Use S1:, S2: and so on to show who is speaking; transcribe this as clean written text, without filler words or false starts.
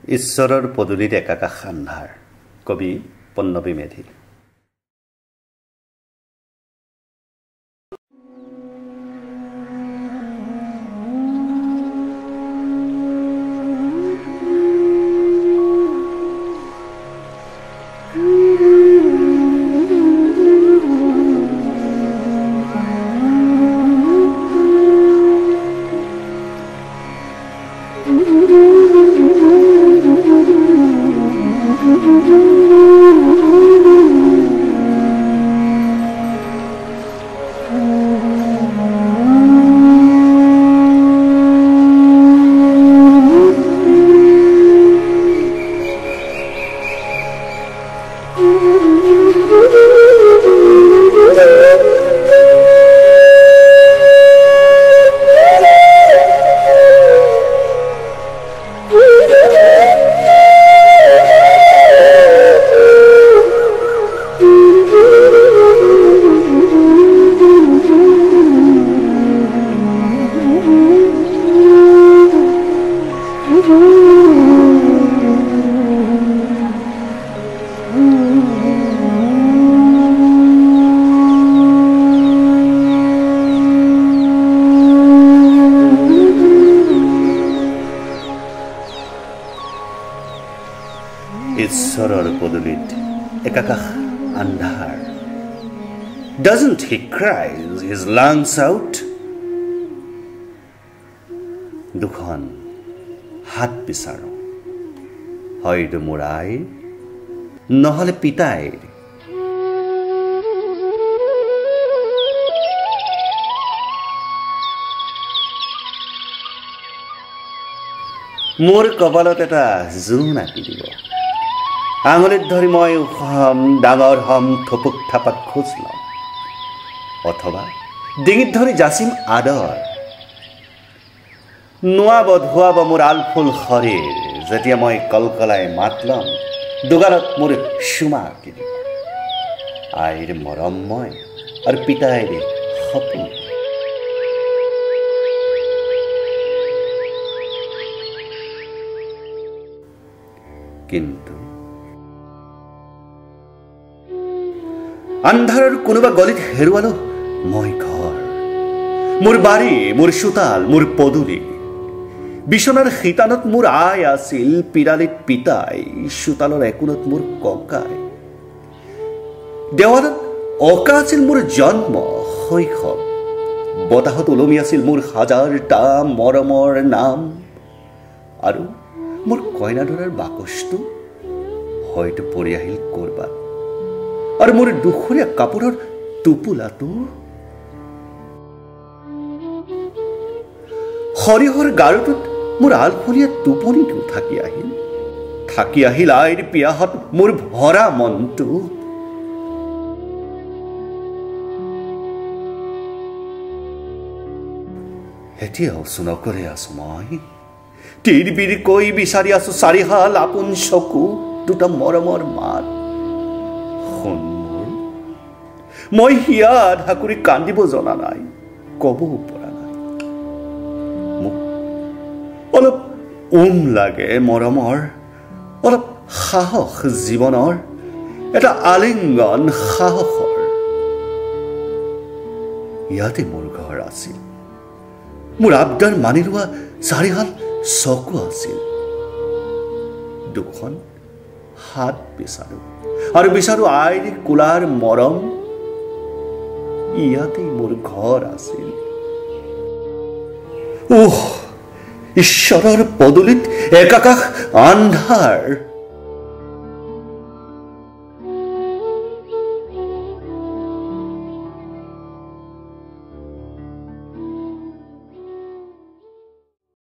S1: ঈশ্বৰৰ পদূলিত একাকাশ আন্ধাৰ কবি পন্নবী মেধি ঈশ্বৰৰ পদূলিত একাকাশ আন্ধাৰ Doesn't he cry his lungs out? দুখন হাত বিচাৰো হয়তো মোৰ আইৰ নহলে পিতাইৰ মোৰ কপালত এটা জোন আঁকি দিব আঙুলিত ধৰি মই উখম ডাঙৰ হম থপুক থাপাক খোজ লম অথবা ডিঙিত ধৰি যাচিম আদৰ নোৱাব ধুৱাব মোৰ আলফুল শৰীৰ যেতিয়া মই কলকলাই মাত লম দুগালত মোৰ চুমা আঁকি দিব আইৰ মৰমময় আৰু পিতাইৰ সপোন কিন্তু আন্ধাৰৰ কোনোবা গলিত হেৰুৱালো মই ঘৰ মোৰ বাৰী মোৰ চোতাল মোৰ পদূলি বিছনাৰ শিতানত মোৰ আই আছিল পিৰালিত পিতাই চোতালৰ একোণত মোৰ ককাই দেৱালত অঁকা আছিল মোৰ জন্ম শৈশৱ বতাহত ওলমি আছিল মোৰ হাজাৰটা মৰমৰ নাম আৰু মোৰ কইনা ধৰাৰ বাকচটো হয়তো পৰি আহিল কৰবাত আৰু মোৰ দুখৰীয়া কাপোৰৰ টোপোলাটো সৰিয়হৰ গাৰুটোত মোৰ আলফলীয়া টোপনিটো থাকি আহিল আইৰ পিয়াহত মোৰ ভৰা মনটো এতিয়াও নকৰে আছো মই টিৰবিৰ কৈ বিচাৰি আছো চাৰিহাল আপোন চকু দুটা মৰমৰ মাত মই হিয়া ঢাকুৰি কান্দিব জনা নাই কবও পৰা নাই মোক অলপ লাগে মৰমৰ অলপ সাহস জীৱনৰ এটা আলিংগন সাহসৰ ইয়াতে মোৰ ঘৰ আছিল মোৰ আবদাৰ মানি লোৱা চাৰিহাল চকু আছিল দুখন হাত বিচাৰো আৰু বিচাৰো আইৰ কোলাৰ মৰম ইয়াতেই মোৰ ঘৰ আছিল ঈশ্বৰৰ পদূলিত একাকাশ আন্ধাৰ